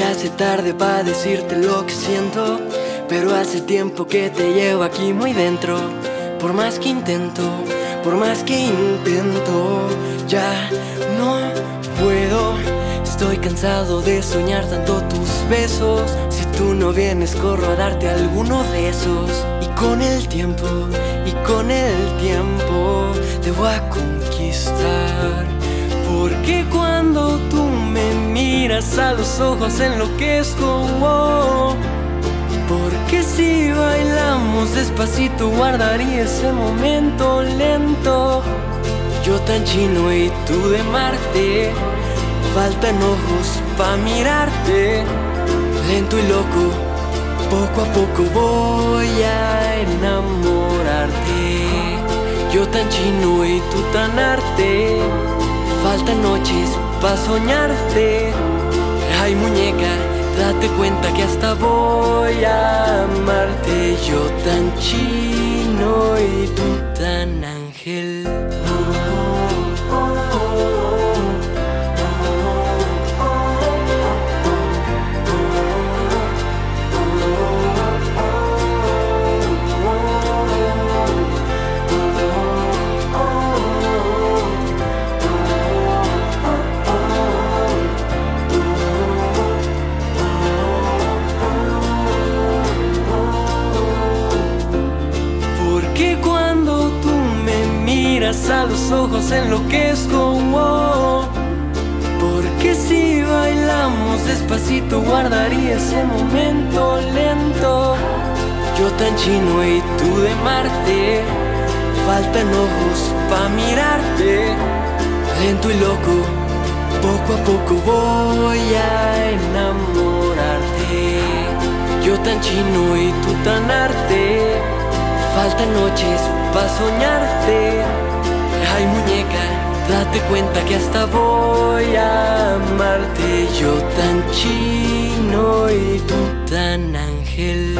se hace tarde para decirte lo que siento, pero hace tiempo que te llevo aquí muy dentro. Por más que intento, ya no puedo. Estoy cansado de soñar tanto tus besos. Si tú no vienes, corro a darte alguno de esos. Y con el tiempo, te voy a conquistar. Porque cuando tú me miras a los ojos enloquezco. Porque si bailamos despacito guardaría ese momento lento. Yo tan chino y tú de Marte, faltan ojos pa' mirarte. Lento y loco, poco a poco voy a enamorarte. Yo tan chino y tú tan arte, faltan noches pa' soñarte. Ay muñeca, date cuenta que hasta voy a amarte. Yo tan chino y tú tan ángel. A los ojos enloquezco. Porque si bailamos despacito guardaría ese momento lento. Yo tan chino y tú de Marte, faltan ojos pa' mirarte. Lento y loco, poco a poco voy a enamorarte. Yo tan chino y tú tan arte, faltan noches pa' soñarte. Ay muñeca, date cuenta que hasta voy a amarte. Yo tan chino y tú tan ángel.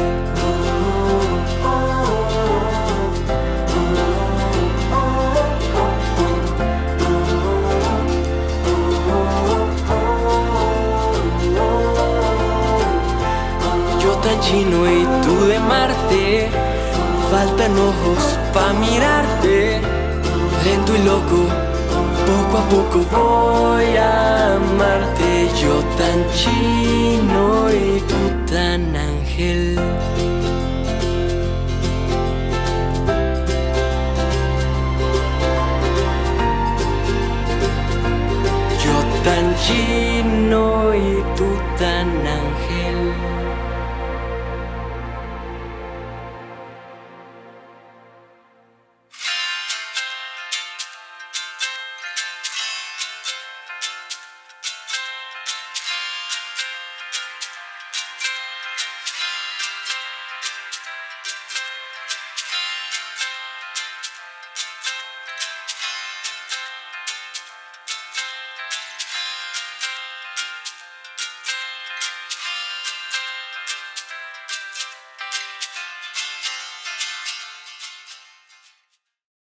Yo tan chino y tú de Marte, faltan ojos pa' mirarte. Lento y loco, poco a poco voy a amarte. Yo tan chino y tú tan ángel. Yo tan chino y tú tan ángel.